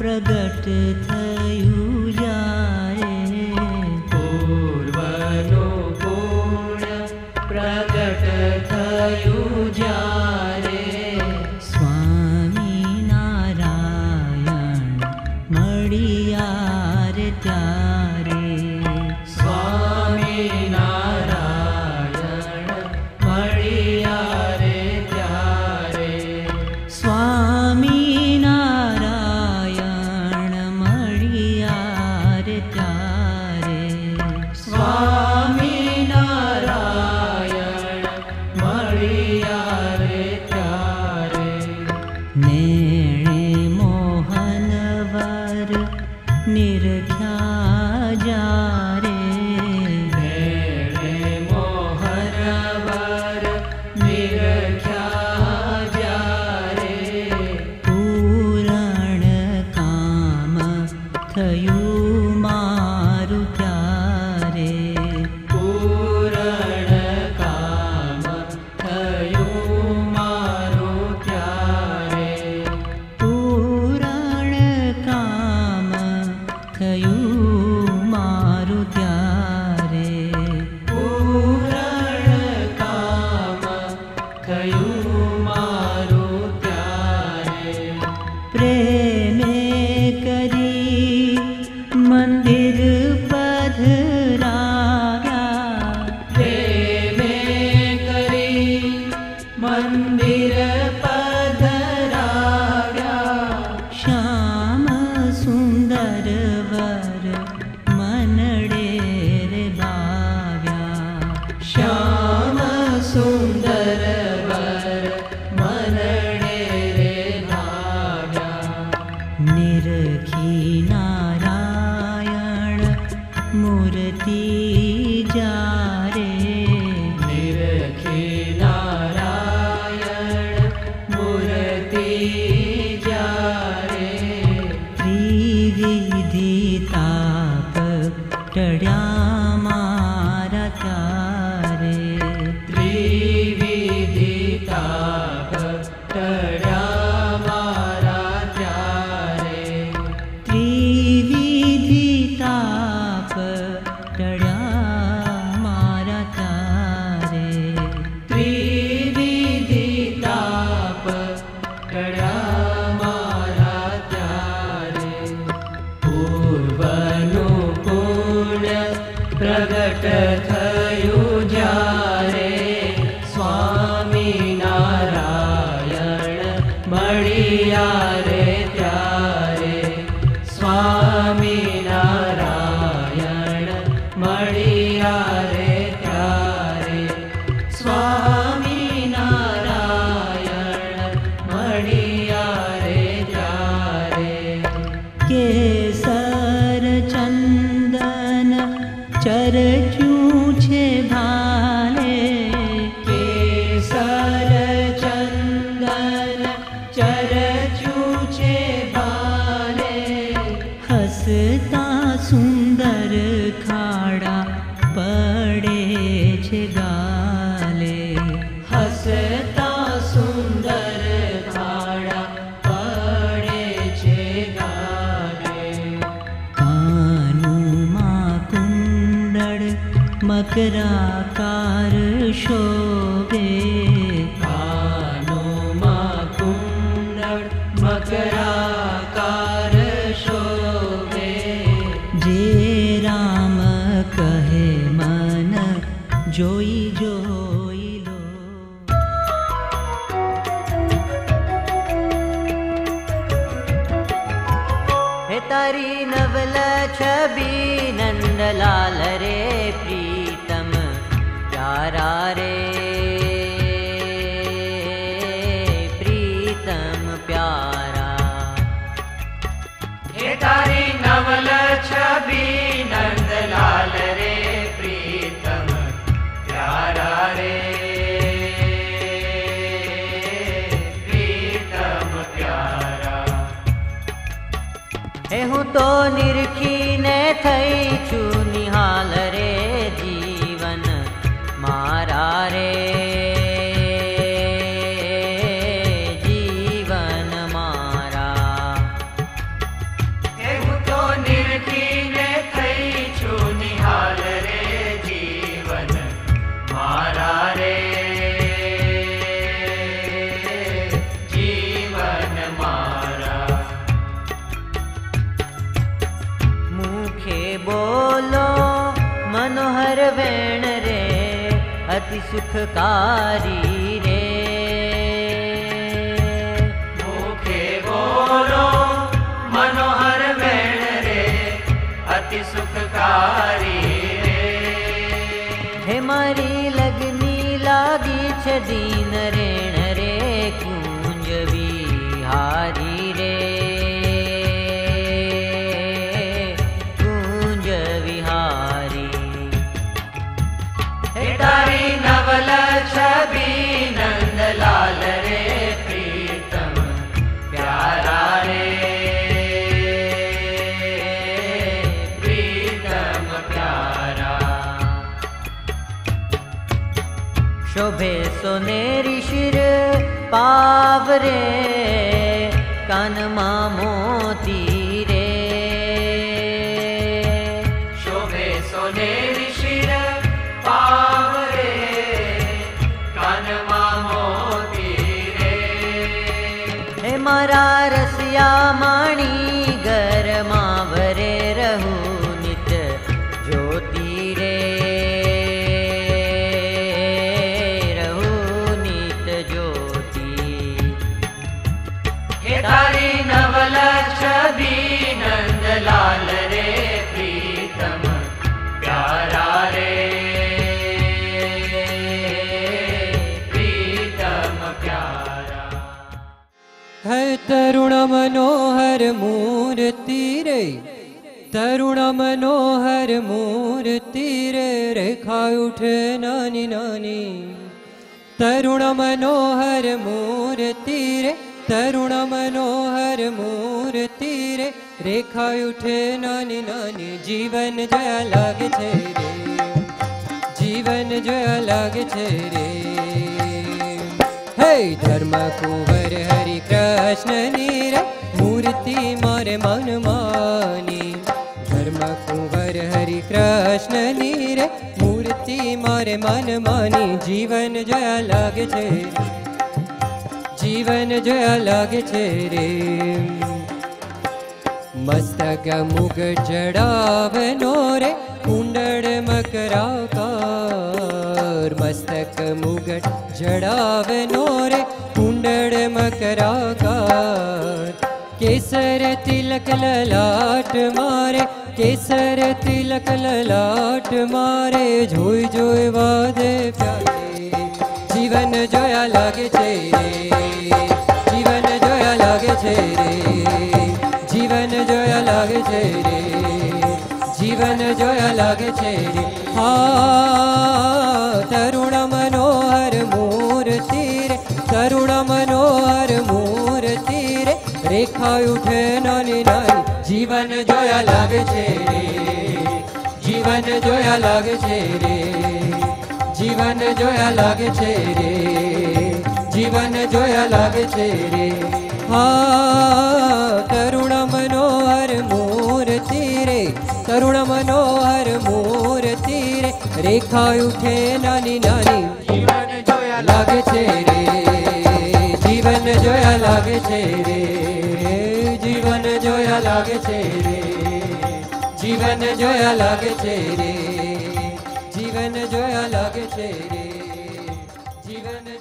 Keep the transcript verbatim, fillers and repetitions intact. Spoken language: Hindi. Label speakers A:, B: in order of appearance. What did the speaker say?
A: प्रगट थयु जारे
B: पूर्वनो पुण्य प्रगट थयु जारे
A: स्वामी नारायण मळिया रे त्यारे
B: स्वामी नारायण मळिया रे त्यारे
A: स्वामी नारायण मळिया रे त्यारे
B: स्वामी नारायण मळिया रे त्यारे
A: नेणे मोहनवर निरख्या जारे
B: नेणे मोहनवर निरख्या जारे
A: पूरण काम थयु मारु त्यारे
B: पूरण काम थयु मारु त्यारे
A: पूरण काम थयु मारु त्यारे
B: पूरण काम थयु मारु त्यारे
A: प्रेमे करी मंदिर पधराव्या
B: प्रेमे करी मंदिर पधराव्या
A: श्याम सुंदर वर मनडे रे भाव्या
B: श्याम सुंदर वर मनडे रे भाव्या
A: निरखी नारायण मूर्ति जारे
B: निरखी नारायण मूर्ति जारे
A: त्रिविधि ताप टळ्या मारा त्यारे
B: त्रिविधि ताप टळ्या मारा त्यारे
A: त्रिविधि ताप टळ्या मारा त्यारे
B: त्रिविधि ताप टळ्या मारा त्यारे पूर्वनो पुण्य प्रगट थयु जारे स्वामी नारायण मळिया रे त्यारे स्वामी नारायण मळिया रे त्यारे स्वामी नारायण मळिया रे त्यारे
A: केसर चंदन चरचू छे भाले
B: केसर चंदन चरचू छे भाले
A: हसता सुंदर खाड़ा पड़े छे गाले
B: हसता सुंदर खाड़ा पड़े छे गाले
A: कानुमा कुंडल मकराकार शोभे
B: कानुमा कुंडल मकराकार शोभे
A: जे राम कहे मन जोई जोई लो हे तारी नवल छवि नंदलाल रे प्रीतम प्यारा रे प्रीतम प्यारा
B: हे तारी नवल छवि नंदलाल रे प्रीतम प्यारा रे प्रीतम प्यारा
A: हे हूँ तो निरखी ने थई छू निहाल रे जीवन मारा रे हर वेण रे अति सुखकारी रे।
B: मुखे बोलो मनोहर वेण रे अति सुखकारी रे।
A: हे मारी लगनी लागी छे दीन रेण रे कुंज विहारी रे। कुंज विहारी
B: हे तारी नवल छवि नंदलाल रे प्रीतम प्यारा रे। प्रीतम प्यारा
A: शोभे सोनेरी शिर पावरे कानमा मोती रे।
B: शोभे सोनेरी शिर पावरे कानमा मोती रे।
A: हे मारा रसिया माणी गरमा भरे रहू नित ज्योति रे। रहू नित ज्योति
B: हे तारी नवल छवि नंदलाल रे प्रीतम प्यारा रे। प्रीतम प्यारा
C: है तरुण मनोहर मूर्ति रे। तरुण मनोहर मूर्ति रे रेखा उठे नानी नानी। तरुण मनोहर मूर्ति रे तरुण मनोहर मूर्ति रे रेखा उठे नानी नानी। जीवन जया लागे छे रे। जीवन जया लागे छे रे। हे धर्म कुंवर हरि कृष्ण नीर मूर्ति मारे मन मानी। धर्म कुंवर हरि कृष्ण नीर मूर्ति मारे मन मानी। जीवन जया लागे छे। जीवन जया लागे छे रे। मस्तक मुकुट जड़ावनो रे कुंडल मकराकार। मस्तक मुकुट जड़ावनो रे कुंडल मकराकार। केसर तिलक ललाट मारे केसर तिलक ललाट मारे। जोई जोई वादे प्यारे जीवन जोया लागे छे रे। जीवन जोया लागे छे रे। जीवन जोया लागे छे रे। जीवन जोया लागे छे रे। हाँ तरुण मनोहर मूर्ति रे। तरुण मनोहर मूर्ति रे रेखा उठे नानी नानी। जीवन जोया लागे छे रे। जीवन जोया लागे छे रे। जीवन जोया लागे छे रे। जीवन जोया लागे छे रे। हाँ तरुण मनोहर मूर्ति रे। तरुण मनोहर मूर्ति रे रेखा उठे नानी नानी।
B: जीवन जोया
C: लागे छे रे। जीवन जोया लागे छे रे। जीवन जोया लागे छे रे। जीवन जोया लागे छे रे। जीवन जोया लागे छे रे। जीवन